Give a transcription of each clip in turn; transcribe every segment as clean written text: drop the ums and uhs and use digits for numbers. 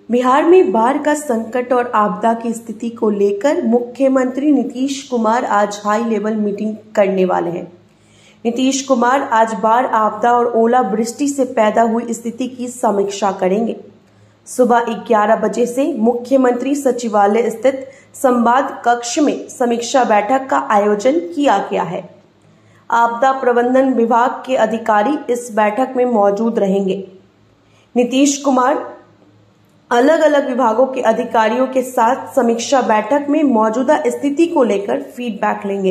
बिहार में बाढ़ का संकट और आपदा की स्थिति को लेकर मुख्यमंत्री नीतीश कुमार आज हाई लेवल मीटिंग करने वाले हैं। नीतीश कुमार आज बाढ़, आपदा और ओलावृष्टि से पैदा हुई स्थिति की समीक्षा करेंगे। सुबह 11 बजे से मुख्यमंत्री सचिवालय स्थित संवाद कक्ष में समीक्षा बैठक का आयोजन किया गया है। आपदा प्रबंधन विभाग के अधिकारी इस बैठक में मौजूद रहेंगे। नीतीश कुमार अलग अलग विभागों के अधिकारियों के साथ समीक्षा बैठक में मौजूदा स्थिति को लेकर फीडबैक लेंगे।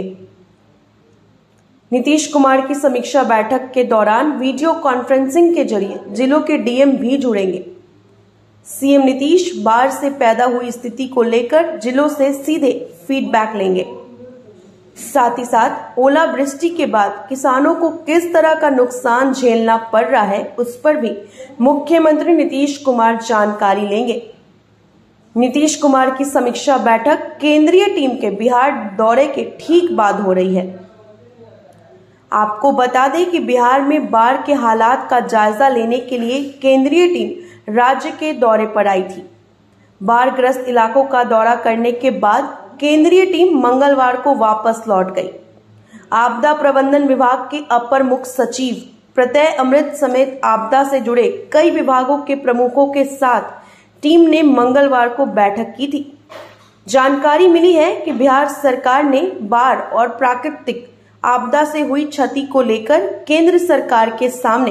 नीतीश कुमार की समीक्षा बैठक के दौरान वीडियो कॉन्फ्रेंसिंग के जरिए जिलों के डीएम भी जुड़ेंगे। सीएम नीतीश बाढ़ से पैदा हुई स्थिति को लेकर जिलों से सीधे फीडबैक लेंगे। साथ ही साथ ओलावृष्टि के बाद किसानों को किस तरह का नुकसान झेलना पड़ रहा है, उस पर भी मुख्यमंत्री नीतीश कुमार जानकारी लेंगे। नीतीश कुमार की समीक्षा बैठक केंद्रीय टीम के बिहार दौरे के ठीक बाद हो रही है। आपको बता दें कि बिहार में बाढ़ के हालात का जायजा लेने के लिए केंद्रीय टीम राज्य के दौरे पर आई थी। बाढ़ग्रस्त इलाकों का दौरा करने के बाद केंद्रीय टीम मंगलवार को वापस लौट गई। आपदा प्रबंधन विभाग के अपर मुख्य सचिव प्रत्यय अमृत समेत आपदा से जुड़े कई विभागों के प्रमुखों के साथ टीम ने मंगलवार को बैठक की थी। जानकारी मिली है कि बिहार सरकार ने बाढ़ और प्राकृतिक आपदा से हुई क्षति को लेकर केंद्र सरकार के सामने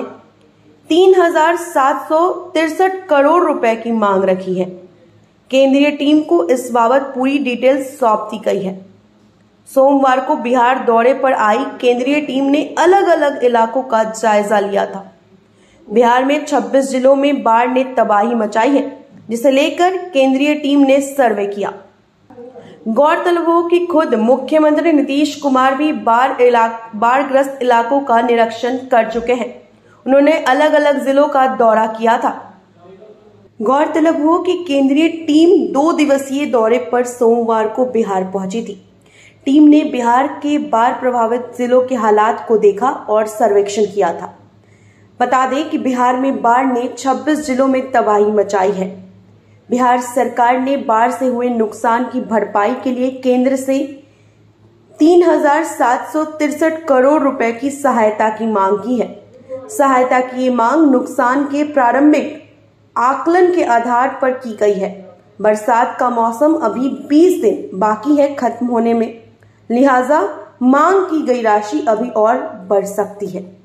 3,763 करोड़ रुपए की मांग रखी है। केंद्रीय टीम को इस बाबत पूरी डिटेल्स सौंप दी गई है। सोमवार को बिहार दौरे पर आई केंद्रीय टीम ने अलग अलग इलाकों का जायजा लिया था। बिहार में 26 जिलों में बाढ़ ने तबाही मचाई है, जिसे लेकर केंद्रीय टीम ने सर्वे किया। गौरतलब हो कि खुद मुख्यमंत्री नीतीश कुमार भी बाढ़ग्रस्त इलाकों का निरीक्षण कर चुके हैं। उन्होंने अलग अलग जिलों का दौरा किया था। गौरतलब हो कि केंद्रीय टीम 2 दिवसीय दौरे पर सोमवार को बिहार पहुंची थी। टीम ने बिहार के बाढ़ प्रभावित जिलों के हालात को देखा और सर्वेक्षण किया था। बता दें कि बिहार में बाढ़ ने 26 जिलों में तबाही मचाई है। बिहार सरकार ने बाढ़ से हुए नुकसान की भरपाई के लिए केंद्र से 3,763 करोड़ रुपए की सहायता की मांग की है। सहायता की ये मांग नुकसान के प्रारंभिक आकलन के आधार पर की गई है। बरसात का मौसम अभी 20 दिन बाकी है खत्म होने में, लिहाजा मांग की गई राशि अभी और बढ़ सकती है।